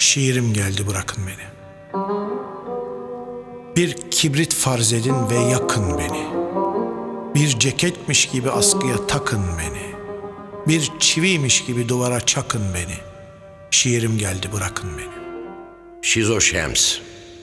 Şiirim geldi, bırakın beni. Bir kibrit farz edin ve yakın beni. Bir ceketmiş gibi askıya takın beni. Bir çiviymiş gibi duvara çakın beni. Şiirim geldi, bırakın beni. Şizo Şems.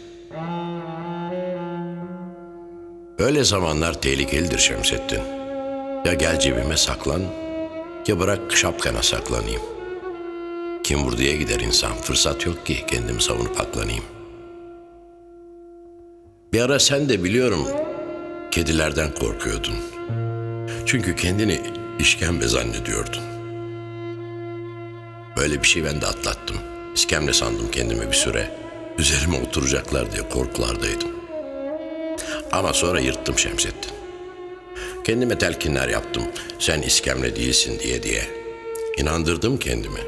Öyle zamanlar tehlikelidir Şemsettin. Ya gel cebime saklan, ya bırak şapkana saklanayım. Kim vurduya gider insan, fırsat yok ki kendimi savunup aklanayım. Bir ara sen de biliyorum kedilerden korkuyordun. Çünkü kendini işkembe zannediyordun. Böyle bir şey ben de atlattım. İskemle sandım kendimi bir süre. Üzerime oturacaklar diye korkulardaydım. Ama sonra yırttım Şemsettin. Kendime telkinler yaptım. Sen iskemle değilsin diye. İnandırdım kendimi.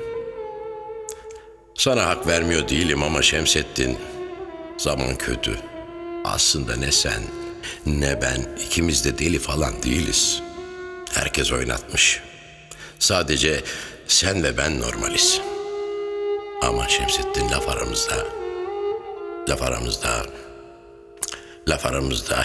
Sana hak vermiyor değilim ama Şemsettin, zaman kötü. Aslında ne sen ne ben, ikimiz de deli falan değiliz. Herkes oynatmış. Sadece sen ve ben normaliz. Ama Şemsettin, laf aramızda.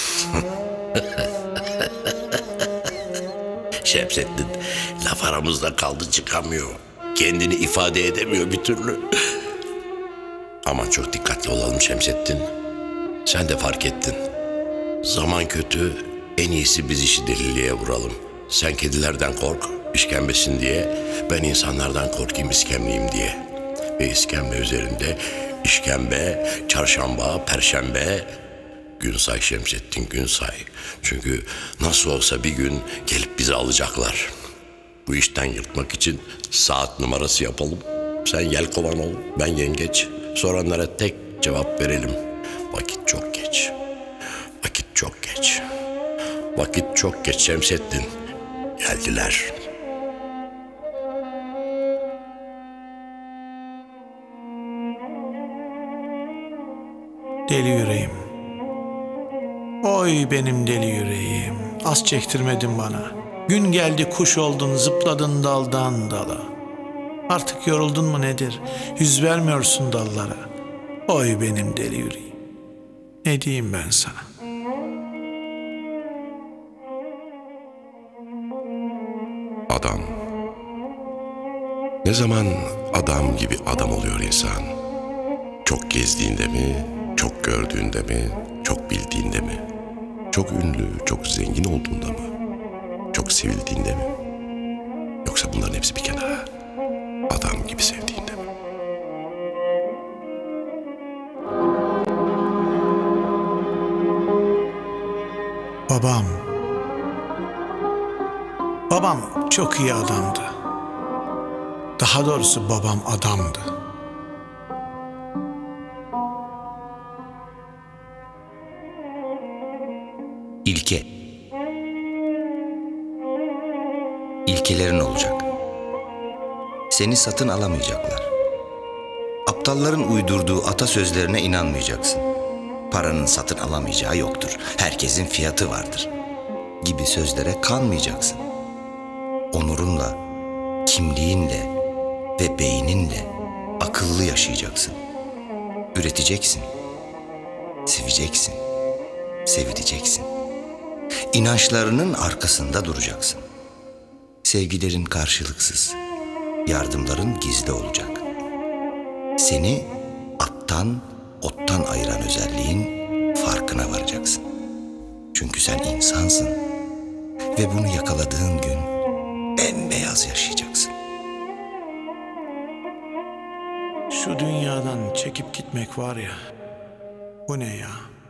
Şemsettin, laf aramızda kaldı, çıkamıyor. Kendini ifade edemiyor bir türlü. Aman çok dikkatli olalım Şemsettin. Sen de fark ettin. Zaman kötü, en iyisi biz işi deliliğe vuralım. Sen kedilerden kork, işkembesin diye. Ben insanlardan korkayım, iskemleyeyim diye. Ve iskemle üzerinde işkembe, çarşamba, perşembe. Gün say Şemsettin, gün say. Çünkü nasıl olsa bir gün gelip bizi alacaklar. Bu işten yırtmak için saat numarası yapalım. Sen yelkovan ol, ben yengeç. Soranlara tek cevap verelim. Vakit çok geç. Vakit çok geç. Vakit çok geç Şemsettin. Geldiler. Deli yüreğim. Oy benim deli yüreğim. Az çektirmedin bana. Gün geldi kuş oldun, zıpladın daldan dala. Artık yoruldun mu nedir? Yüz vermiyorsun dallara. Oy benim deli yüreğim. Ne diyeyim ben sana? Adam. Ne zaman adam gibi adam oluyor insan? Çok gezdiğinde mi, çok gördüğünde mi, çok bildiğinde mi? Çok ünlü, çok zengin olduğunda mı? Çok sevildiğinde mi? Yoksa bunların hepsi bir kenara, adam gibi sevdiğinde mi? Babam çok iyi adamdı. Daha doğrusu babam adamdı. İlke. İlkelerin olacak. Seni satın alamayacaklar. Aptalların uydurduğu atasözlerine inanmayacaksın. Paranın satın alamayacağı yoktur. Herkesin fiyatı vardır gibi sözlere kanmayacaksın. Onurunla, kimliğinle ve beyninle akıllı yaşayacaksın. Üreteceksin. Seveceksin. Sevileceksin. İnançlarının arkasında duracaksın. Sevgilerin karşılıksız, yardımların gizli olacak. Seni attan, ottan ayıran özelliğin farkına varacaksın. Çünkü sen insansın ve bunu yakaladığın gün bembeyaz yaşayacaksın. Şu dünyadan çekip gitmek var ya, bu ne ya?